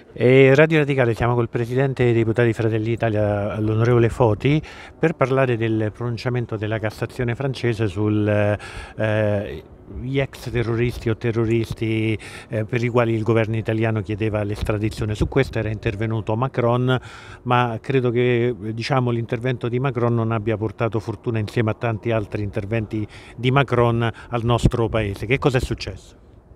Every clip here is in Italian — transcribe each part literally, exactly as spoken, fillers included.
E Radio Radicale, siamo col presidente dei deputati Fratelli d'Italia, l'onorevole Foti, per parlare del pronunciamento della Cassazione francese sugli eh, ex terroristi o terroristi eh, per i quali il governo italiano chiedeva l'estradizione. Su questo era intervenuto Macron, ma credo che diciamo, l'intervento di Macron non abbia portato fortuna insieme a tanti altri interventi di Macron al nostro paese. Che cosa è successo?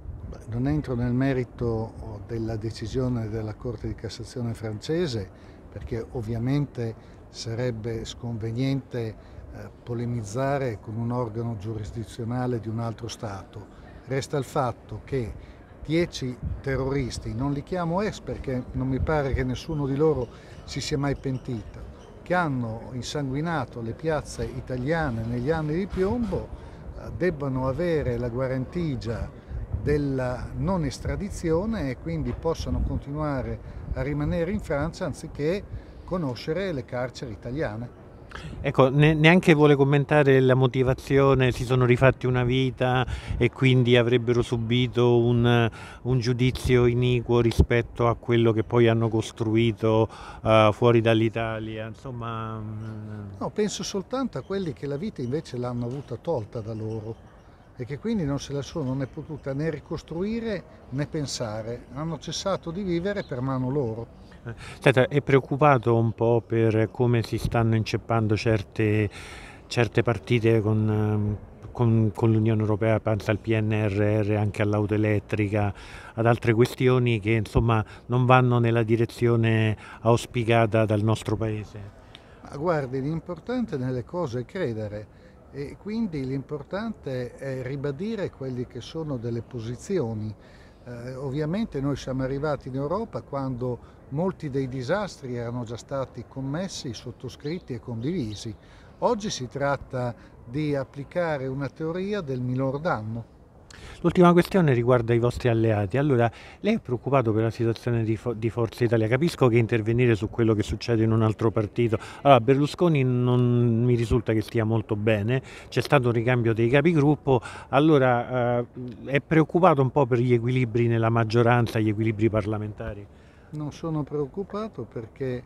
Non entro nel merito della decisione della Corte di Cassazione francese perché ovviamente sarebbe sconveniente eh, polemizzare con un organo giurisdizionale di un altro Stato. Resta il fatto che dieci terroristi, non li chiamo ex perché non mi pare che nessuno di loro si sia mai pentito, che hanno insanguinato le piazze italiane negli anni di piombo, eh, debbano avere la guarentigia della non estradizione e quindi possano continuare a rimanere in Francia anziché conoscere le carceri italiane. Ecco, ne- neanche vuole commentare la motivazione, si sono rifatti una vita e quindi avrebbero subito un, un giudizio iniquo rispetto a quello che poi hanno costruito eh, fuori dall'Italia, insomma. mm, No, penso soltanto a quelli che la vita invece l'hanno avuta tolta da loro e che quindi non se la sono né potuta né ricostruire né pensare, hanno cessato di vivere per mano loro. Eh, Senta, è preoccupato un po' per come si stanno inceppando certe, certe partite con, ehm, con- con l'Unione Europea, pensa al P N R R, anche all'auto elettrica, ad altre questioni che insomma non vanno nella direzione auspicata dal nostro Paese. Ma guardi, l'importante nelle cose è credere e quindi l'importante è ribadire quelle che sono delle posizioni. Eh, ovviamente noi siamo arrivati in Europa quando molti dei disastri erano già stati commessi, sottoscritti e condivisi. Oggi si tratta di applicare una teoria del minor danno. L'ultima questione riguarda i vostri alleati. Allora, lei è preoccupato per la situazione di, Fo- di Forza Italia? Capisco che intervenire su quello che succede in un altro partito. Allora, Berlusconi non mi risulta che stia molto bene, c'è stato un ricambio dei capigruppo. Allora, eh, è preoccupato un po' per gli equilibri nella maggioranza, gli equilibri parlamentari? Non sono preoccupato perché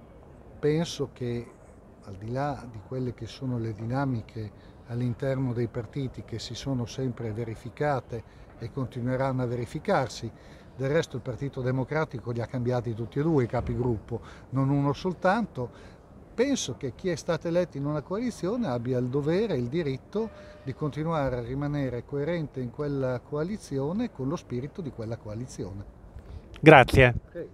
penso che al di là di quelle che sono le dinamiche all'interno dei partiti che si sono sempre verificate e continueranno a verificarsi, del resto il Partito Democratico li ha cambiati tutti e due i capigruppo, non uno soltanto, penso che chi è stato eletto in una coalizione abbia il dovere e il diritto di continuare a rimanere coerente in quella coalizione con lo spirito di quella coalizione. Grazie. Okay.